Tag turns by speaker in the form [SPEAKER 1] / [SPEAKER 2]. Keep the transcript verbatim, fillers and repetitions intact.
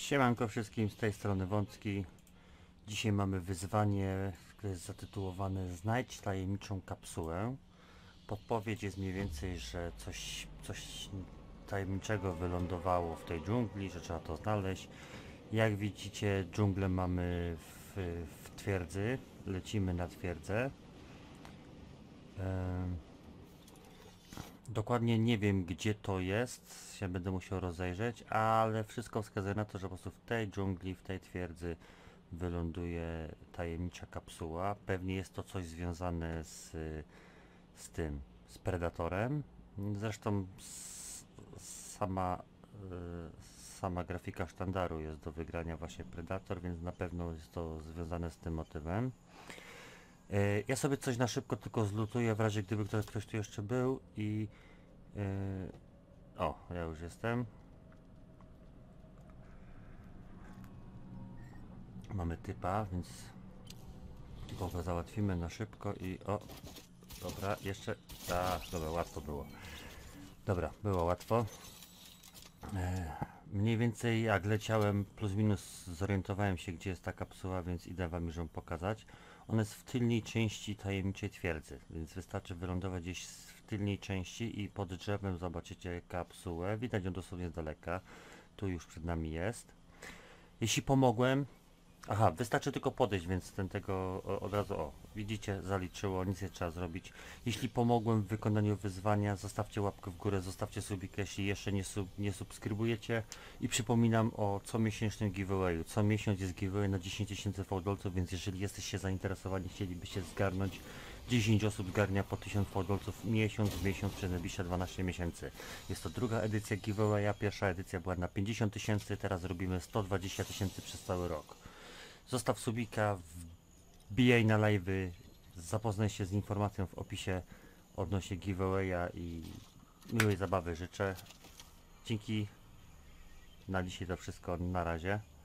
[SPEAKER 1] Siemanko wszystkim, z tej strony Wącki. Dzisiaj mamy wyzwanie, które jest zatytułowane Znajdź tajemniczą kapsułę. Podpowiedź jest mniej więcej, że coś, coś tajemniczego wylądowało w tej dżungli, że trzeba to znaleźć. Jak widzicie, dżunglę mamy w, w twierdzy, lecimy na twierdzę. Ehm, Dokładnie nie wiem, gdzie to jest, się będę musiał rozejrzeć, ale wszystko wskazuje na to, że po prostu w tej dżungli, w tej twierdzy wyląduje tajemnicza kapsuła. Pewnie jest to coś związane z, z tym, z Predatorem. Zresztą s, sama, y, sama grafika sztandaru jest do wygrania właśnie Predator, więc na pewno jest to związane z tym motywem. Y, ja sobie coś na szybko tylko zlutuję, w razie gdyby ktoś, ktoś tu jeszcze był i... y, o, ja już jestem. Mamy typa, więc go załatwimy na szybko i o, dobra, jeszcze, a, dobra, łatwo było. Dobra, było łatwo. E, mniej więcej jak leciałem plus minus zorientowałem się, gdzie jest ta kapsuła, więc idę wam już ją pokazać. Ona jest w tylnej części tajemniczej twierdzy, więc wystarczy wylądować gdzieś w tylnej części i pod drzewem zobaczycie kapsułę. Widać ją dosłownie z daleka. Tu już przed nami jest. Jeśli pomogłem, aha, wystarczy tylko podejść, więc ten tego o, od razu, o, widzicie, zaliczyło, nic nie trzeba zrobić. Jeśli pomogłem w wykonaniu wyzwania, zostawcie łapkę w górę, zostawcie subika, jeśli jeszcze nie, sub, nie subskrybujecie. I przypominam o comiesięcznym giveawayu. Co miesiąc jest giveaway na dziesięć tysięcy fałdolców, więc jeżeli jesteście zainteresowani, chcielibyście zgarnąć, dziesięć osób zgarnia po tysiąc fałdolców miesiąc w miesiąc przez najbliższe dwanaście miesięcy. Jest to druga edycja giveawaya, pierwsza edycja była na pięćdziesiąt tysięcy, teraz robimy sto dwadzieścia tysięcy przez cały rok. Zostaw subika, wbijaj na live'y, zapoznaj się z informacją w opisie odnośnie giveawaya i miłej zabawy życzę. Dzięki, na dzisiaj to wszystko, na razie.